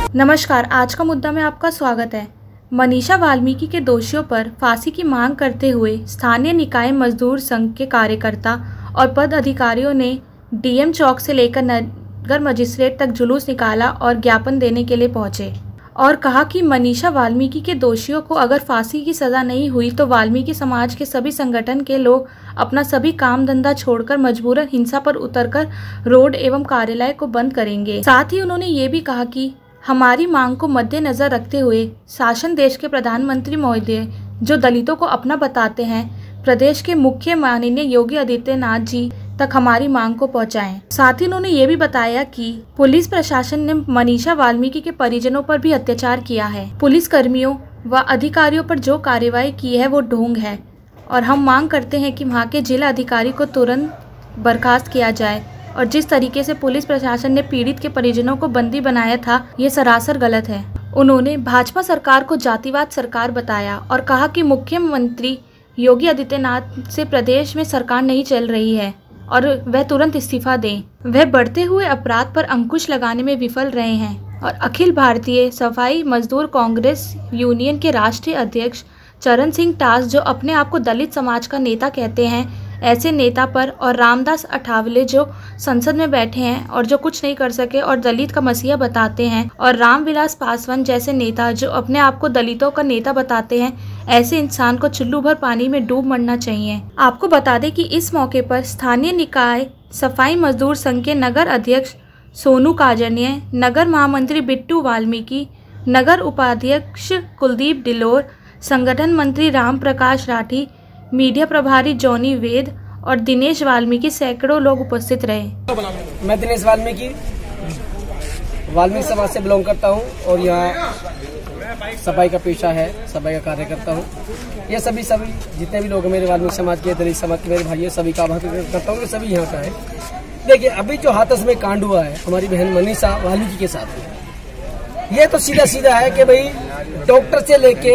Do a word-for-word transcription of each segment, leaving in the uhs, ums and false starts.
नमस्कार, आज का मुद्दा में आपका स्वागत है। मनीषा वाल्मीकि के दोषियों पर फांसी की मांग करते हुए स्थानीय निकाय मजदूर संघ के कार्यकर्ता और पद अधिकारियों ने डीएम चौक से लेकर नगर मजिस्ट्रेट तक जुलूस निकाला और ज्ञापन देने के लिए पहुंचे और कहा कि मनीषा वाल्मीकि के दोषियों को अगर फांसी की सजा नहीं हुई तो वाल्मीकि समाज के सभी संगठन के लोग अपना सभी काम धंधा छोड़कर मजबूरन हिंसा पर उतरकर रोड एवं कार्यालय को बंद करेंगे। साथ ही उन्होंने ये भी कहा कि हमारी मांग को मद्देनजर रखते हुए शासन देश के प्रधानमंत्री महोदय जो दलितों को अपना बताते हैं, प्रदेश के मुख्य माननीय योगी आदित्यनाथ जी तक हमारी मांग को पहुंचाएं। साथ ही उन्होंने ये भी बताया कि पुलिस प्रशासन ने मनीषा वाल्मीकि के परिजनों पर भी अत्याचार किया है। पुलिस कर्मियों व अधिकारियों पर जो कार्रवाई की है वो ढोंग है और हम मांग करते हैं कि वहाँ के जिला अधिकारी को तुरंत बर्खास्त किया जाए और जिस तरीके से पुलिस प्रशासन ने पीड़ित के परिजनों को बंदी बनाया था, ये सरासर गलत है। उन्होंने भाजपा सरकार को जातिवाद सरकार बताया और कहा कि मुख्यमंत्री योगी आदित्यनाथ से प्रदेश में सरकार नहीं चल रही है और वह तुरंत इस्तीफा दें। वह बढ़ते हुए अपराध पर अंकुश लगाने में विफल रहे हैं और अखिल भारतीय सफाई मजदूर कांग्रेस यूनियन के राष्ट्रीय अध्यक्ष चरण सिंह टास जो अपने आप को दलित समाज का नेता कहते हैं, ऐसे नेता पर और रामदास अठावले जो संसद में बैठे हैं और जो कुछ नहीं कर सके और दलित का मसीहा बताते हैं, और रामविलास पासवान जैसे नेता जो अपने आप को दलितों का नेता बताते हैं, ऐसे इंसान को चुल्लू भर पानी में डूब मरना चाहिए। आपको बता दें कि इस मौके पर स्थानीय निकाय सफाई मजदूर संघ के नगर अध्यक्ष सोनू काजनिया, नगर महामंत्री बिट्टू वाल्मीकि, नगर उपाध्यक्ष कुलदीप डिलोर, संगठन मंत्री राम प्रकाश राठी, मीडिया प्रभारी जॉनी वेद और दिनेश वाल्मीकि सैकड़ों लोग उपस्थित रहे। मैं दिनेश वाल्मीकि वाल्मीकि समाज से बिलोंग करता हूं और यहाँ सफाई का पेशा है, सफाई का कार्य करता हूँ। ये सभी सभी जितने भी लोग मेरे वाल्मीकि समाज के, दलित समाज के मेरे भाई सभी का आभार करता हूँ, सभी यहाँ का है। देखिए, अभी जो हाथरस में कांड हुआ है हमारी बहन मनीषा वाल्मीकि के साथ, ये तो सीधा सीधा है कि भाई डॉक्टर से लेके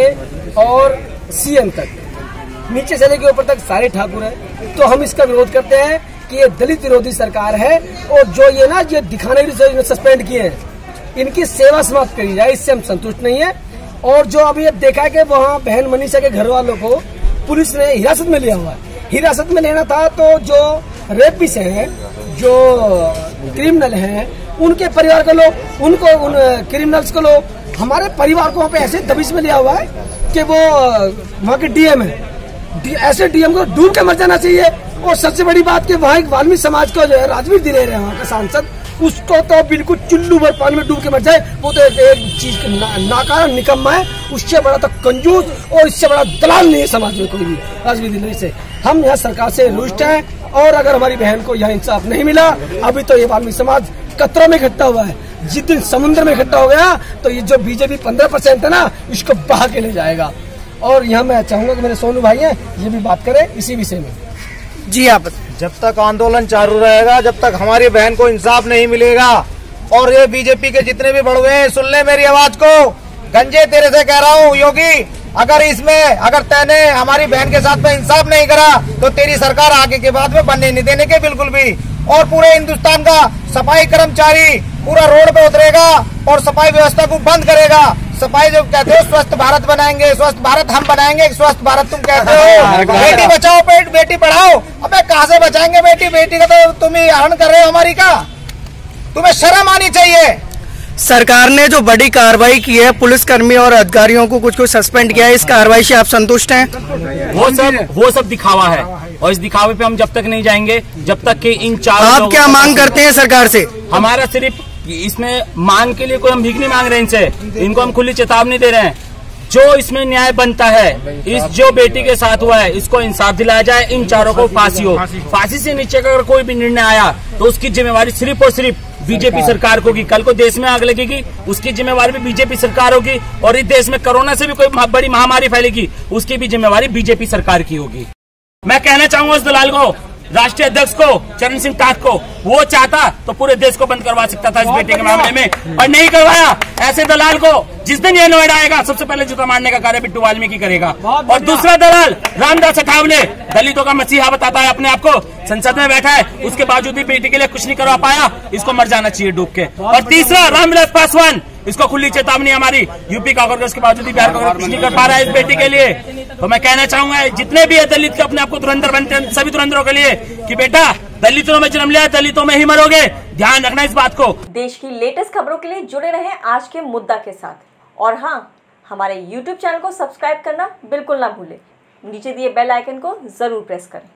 और सीएम तक, नीचे से लेके ऊपर तक सारे ठाकुर हैं। तो हम इसका विरोध करते हैं कि ये दलित विरोधी सरकार है और जो ये ना ये दिखाने के लिए सस्पेंड किए हैं, इनकी सेवा समाप्त करी जाए, इससे हम संतुष्ट नहीं है। और जो अभी देखा है कि वहाँ बहन मनीषा के घर वालों को पुलिस ने हिरासत में लिया हुआ है। हिरासत में लेना था तो जो रेपिस्ट हैं, जो क्रिमिनल हैं, उनके परिवार के लोग, उनको उन क्रिमिनल्स को लोग, हमारे परिवार को वहाँ पे ऐसे दबिश में लिया हुआ है कि वो वहाँ के डीएम है, ऐसे डीएम को डूब के मर जाना चाहिए। और सबसे बड़ी बात कि वहाँ एक वाल्मीकि समाज को जो है राजवीर दिलेर है वहाँ का सांसद, उसको तो बिल्कुल चुल्लू भर पानी में डूब के मर जाए, वो तो एक, एक चीज ना, नाकारा निकम्मा है। उससे बड़ा तो कंजूस और इससे बड़ा दलाल नहीं है समाज में कोई भी राजवीर दिलेर से। हम यहाँ सरकार से रुष्ट हैं और अगर हमारी बहन को यहाँ इंसाफ नहीं मिला, अभी तो ये वाल्मीकि समाज कतरों में इकट्ठा हुआ है। जिस दिन समुद्र में इकट्ठा हो गया तो ये जो बीजेपी पंद्रह परसेंट है ना, इसको बहा के ले जाएगा। और यहाँ मैं चाहूंगा कि मेरे सोनू भाई हैं, ये भी बात करें इसी विषय में। जी आप, जब तक आंदोलन चालू रहेगा, जब तक हमारी बहन को इंसाफ नहीं मिलेगा, और ये बीजेपी के जितने भी बढ़ुए हैं, सुन ले मेरी आवाज को, गंजे तेरे से कह रहा हूँ योगी, अगर इसमें अगर तैने हमारी बहन के साथ में इंसाफ नहीं करा तो तेरी सरकार आगे के बाद में बनने नहीं देने के बिल्कुल भी। और पूरे हिंदुस्तान का सफाई कर्मचारी पूरा रोड पे उतरेगा और सफाई व्यवस्था को बंद करेगा। सफाई जो कहते हो स्वस्थ भारत बनाएंगे, स्वस्थ भारत हम बनाएंगे, स्वस्थ भारत तुम कहते हो। बेटी बचाओ पेट बेटी पढ़ाओ, अबे कहाँ से बचाएंगे बेटी? बेटी का तो तुम ही हरण कर रहे हो हमारी का, तुम्हें शर्म आनी चाहिए। सरकार ने जो बड़ी कार्रवाई की है, पुलिसकर्मी और अधिकारियों को कुछ कुछ सस्पेंड किया है, इस कार्रवाई से आप संतुष्ट हैं? वो सब वो सब दिखावा है और इस दिखावे पे हम जब तक नहीं जाएंगे जब तक कि इन चार। आप क्या मांग करते हैं सरकार से? हमारा सिर्फ इसमें मांग के लिए कोई हम भीख नहीं मांग रहे इनसे, इनको हम खुली चेतावनी दे रहे हैं। जो इसमें न्याय बनता है, इस जो बेटी के साथ हुआ है इसको इंसाफ दिलाया जाए, इन चारों को फांसी हो। फांसी से नीचे का अगर कोई भी निर्णय आया तो उसकी जिम्मेवारी सिर्फ और सिर्फ बीजेपी सरकार को होगी। कल को देश में आग लगेगी, उसकी जिम्मेवारी भी बीजेपी सरकार होगी। और इस देश में कोरोना से भी कोई बड़ी महामारी फैलेगी, उसकी भी जिम्मेवारी बीजेपी सरकार की होगी। मैं कहना चाहूंगा उस दलाल को राष्ट्रीय अध्यक्ष को, चरण सिंह टाक को, वो चाहता तो पूरे देश को बंद करवा सकता था इस बेटी के मामले में, और नहीं करवाया। ऐसे दलाल को जिस दिन ये नोएडा आएगा सबसे पहले जूता मारने का कार्य बिट्टू वाल्मीकि करेगा। और दूसरा दलाल रामदास अठावले, दलितों का मसीहा बताता है अपने आप को, संसद में बैठा है, उसके बावजूद भी बेटी के लिए कुछ नहीं करवा पाया, इसको मर जाना चाहिए डूब के। और तीसरा रामविलास पासवान, इसको खुली चेतावनी हमारी, यूपी का कांग्रेस के बावजूद भी बिहार कांग्रेस कुछ नहीं कर पा रहा है इस बेटी के लिए। तो मैं कहना चाहूंगा जितने भी है दलित के अपने आप को धुरंधर बनते हैं, सभी धुरंधरों के लिए कि बेटा दलितों में जन्म लिया, दलितों में ही मरोगे, ध्यान रखना इस बात को। देश की लेटेस्ट खबरों के लिए जुड़े रहें आज के मुद्दा के साथ, और हाँ, हमारे यूट्यूब चैनल को सब्सक्राइब करना बिल्कुल ना भूलें। नीचे दिए बेल आइकन को जरूर प्रेस करें।